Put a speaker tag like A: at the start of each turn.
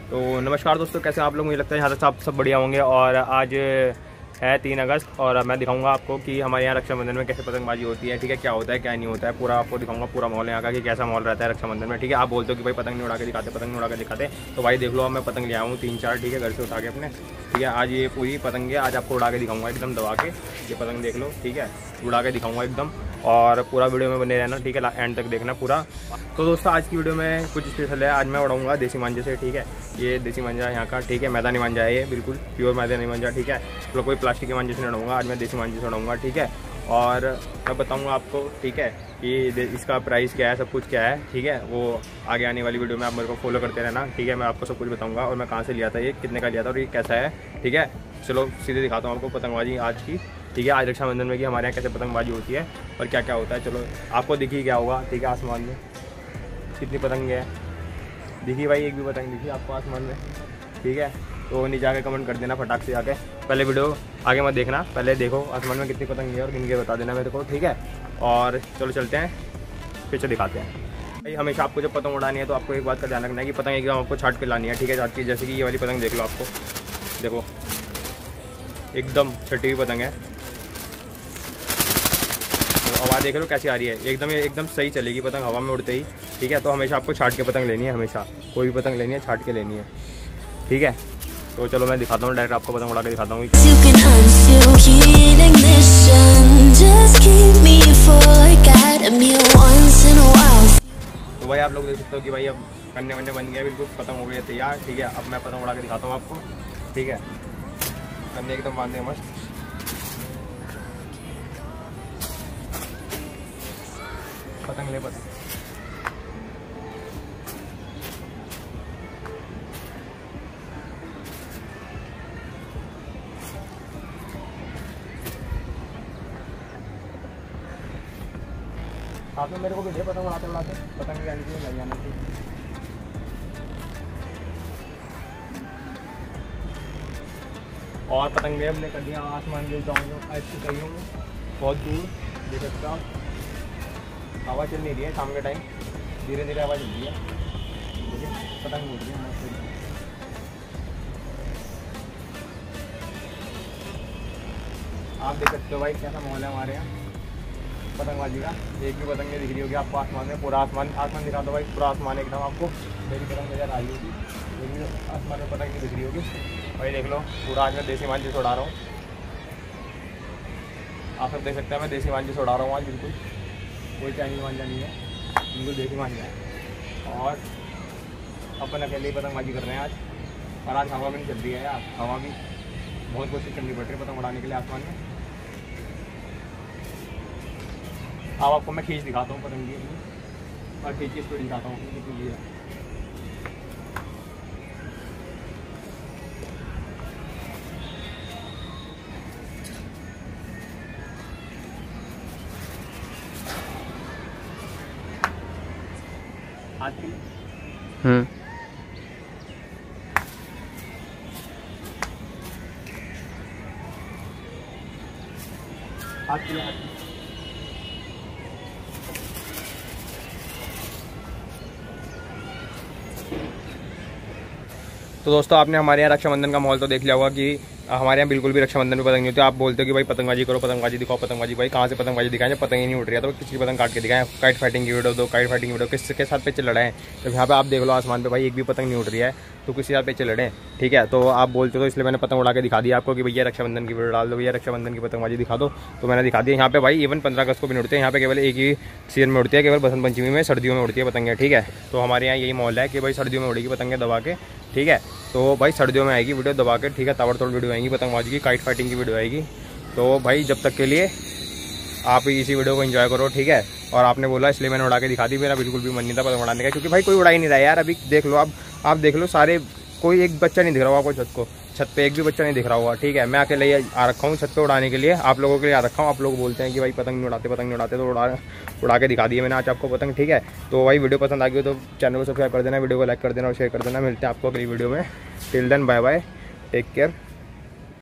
A: तो नमस्कार दोस्तों, कैसे आप लोग? मुझे लगता है यहाँ तक आप सब बढ़िया होंगे। और आज है 3 अगस्त और मैं दिखाऊंगा आपको कि हमारे यहाँ रक्षाबंधन में कैसे पतंगबाजी होती है। ठीक है, क्या होता है क्या नहीं होता है, पूरा आपको दिखाऊंगा। पूरा माहौल यहाँ का कि कैसा माहौल रहता है रक्षाबंधन में। ठीक है, आप बोलते हो कि भाई पतंग नहीं उड़ा के दिखाते, पतंग नहीं उड़ा के दिखाते, तो भाई देख लो, अब मैं पतंग ले आऊँ 3-4। ठीक है, घर से उठा के अपने। ठीक है, आज ये पूरी पतंग है, आज आपको उड़ा के दिखाऊंगा एकदम दबा के। ये पतंग देख लो, ठीक है, उड़ा के दिखाऊंगा एकदम। और पूरा वीडियो में बने रहना, ठीक है, एंड तक देखना पूरा। तो दोस्तों आज की वीडियो में कुछ स्पेशल है। आज मैं उड़ाऊंगा देसी मांझे से। ठीक है, ये देसी मांझा यहाँ का, ठीक है, मैदानी मांझा है ये, बिल्कुल प्योर मैदानी मांझा। ठीक है, तो कोई प्लास्टिक के मांझे से नहीं उड़ाऊंगा, आज मैं देसी मांझे से उड़ाऊंगा। ठीक है, और मैं बताऊंगा आपको, ठीक है, कि इसका प्राइस क्या है, सब कुछ क्या है। ठीक है, वो आगे आने वाली वीडियो में आप मेरे को फॉलो करते रहना। ठीक है, मैं आपको सब कुछ बताऊंगा और मैं कहाँ से लिया था, ये कितने का लिया था और ये कैसा है। ठीक है, चलो सीधे दिखाता हूँ आपको पतंगबाजी आज की। ठीक है, आज रक्षाबंधन में कि हमारे यहाँ कैसे पतंगबाजी होती है और क्या क्या होता है। चलो आपको दिखी क्या होगा। ठीक है, आसमान में कितनी पतंग है, दिखी भाई? एक भी पतंग दिखी आपको आसमान में? ठीक है, तो नीचे आके कमेंट कर देना फटाक से आके। पहले वीडियो आगे मत देखना, पहले देखो आसमान में कितनी पतंग है और गिन के बता देना मेरे को। ठीक है, और चलो चलते हैं, पीछे दिखाते हैं। भाई हमेशा आपको जब पतंग उड़ानी है तो आपको एक बात का ध्यान रखना है कि पतंग एकदम आपको छाट के लानी है। ठीक है, छाट की, जैसे कि ये वाली पतंग देख लो, आपको देखो एकदम छटी हुई पतंग है। तो आवाज़ देख लो कैसी आ रही है, एकदम सही चलेगी पतंग हवा में उड़ते ही। ठीक है, तो हमेशा आपको छाट के पतंग लेनी है, हमेशा कोई भी पतंग लेनी है छाट के लेनी है। ठीक है, तो चलो मैं दिखाता हूँ, डायरेक्ट आपको पतंग उड़ा के दिखाता हूँ। तो भाई आप लोग देख सकते हो कि भाई अब कन्ने वन्ने बन गया, बिल्कुल पतंग हो गई तैयार। ठीक है, अब मैं पतंग उड़ा के दिखाता हूँ आपको। ठीक है, कन्ने एकदम बांधे मस्त। पतंग ले पतंग, साथ में मेरे को भी दे पतंग उड़ाते उड़ाते, पतंग जाने की नहीं जाने की। और पतंग भी हमने कर दिया आसमान के ऊंचाई ऐसी कहीं बहुत दूर, देख सकते हो। हवा चल नहीं रही है, शाम के टाइम धीरे धीरे हवा चल रही है, लेकिन पतंग उड़ रही है मस्त। आप देख सकते हो भाई कैसा माहौल है हमारे यहाँ पतंगबाजी का। एक भी पतंग नहीं दिख रही होगी आपको आसमान में, पूरा आसमान दिखा दो भाई, पूरा आसमान एकदम आपको मेरी पतंग नजर आ रही होगी, लेकिन आसमान में पतंग नहीं दिख रही होगी भाई। देख लो पूरा आज मैं देसी मांझे से उड़ा रहा हूँ, आप सब देख सकते हैं मैं देसी मांझे से उड़ा रहा हूँ आज, बिल्कुल कोई चाइनीज मांझा नहीं है, बिल्कुल देसी मांझा है। और अपन अकेले ही पतंगबाजी कर रहे हैं आज, और आज हवा भी नहीं चल रही है यार, हवा भी बहुत कोशिश करनी पड़ रही है पतंग उड़ाने के लिए आसमान में। अब आपको मैं खींच दिखाता हूँ पतंग की, और खींच की स्पीड दिखाता हूँ कितनी है। हाथ की हाथ की तो दोस्तों आपने हमारे यहाँ रक्षाबंधन का माहौल तो देख लिया होगा कि हमारे यहाँ बिल्कुल भी रक्षाबंधन में पतंग नहीं होती। आप बोलते हो कि भाई पतंगबाजी करो, पतंगबाजी दिखाओ, पतंगबाजी। भाई कहाँ से पतंगबाजी दिखाएं जब पतंग ही नहीं उड़ रही है, तो किसी की पतंग काट के दिखाएं। काइट फाइटिंग की वीडियो दो, काइट फाइटिंग की वीडियो किसके साथ पे लड़ाएं। तो यहाँ पे आप देख लो आसमान पे भाई एक भी पतंग नहीं उड़ रही है, तो किसी साथ पे लड़ें। ठीक है, तो आप बोलते हो तो इसलिए मैंने पतंग उड़ा के दिखा दिया आपको कि भैया रक्षाबंधन की वीडियो डाल दो, भैया रक्षाबंधन की पतंगबाजी दिखा दो, तो मैंने दिखा दिया। यहाँ पे भाई इवन 15 अगस्त को भी नहीं उड़ते, यहाँ पे केवल एक ही सीजन में उड़ती है, केवल बसंत पंचमी में, सर्दियों में उड़ती है पतंगें। ठीक है, तो हमारे यहाँ यही माहौल है कि भाई सर्दियों में उड़ेगी पतंगें दबा के। ठीक है, तो भाई सर्दियों में आएगी वीडियो दबा के। ठीक है, ताबड़तोड़ वीडियो आएगी पतंगबाजी की, काइट फाइटिंग की वीडियो आएगी। तो भाई जब तक के लिए आप इसी वीडियो को एंजॉय करो। ठीक है, और आपने बोला इसलिए मैंने उड़ा के दिखा दी, मेरा बिल्कुल भी मन नहीं था पतंग उड़ाने का, क्योंकि भाई कोई उड़ा ही नहीं रहा है यार। अभी देख लो आप देख लो, सारे कोई एक बच्चा नहीं दिख रहा होगा आपको छत पे एक भी बच्चा नहीं दिख रहा होगा। ठीक है, मैं अकेले ही आ रखा हूँ छत पे उड़ाने के लिए, आप लोगों के लिए आ रखा हूँ। आप लोग बोलते हैं कि भाई पतंग नहीं उड़ाते, पतंग नहीं उड़ाते, तो उड़ा के दिखा दिए मैंने आज आपको पतंग। ठीक है, तो भाई वीडियो पसंद आ गई तो चैनल को सब्सक्राइब कर देना, वीडियो को लाइक कर देना और शेयर कर देना। मिलते हैं आपको अगली वीडियो में। Till then bye bye, take care.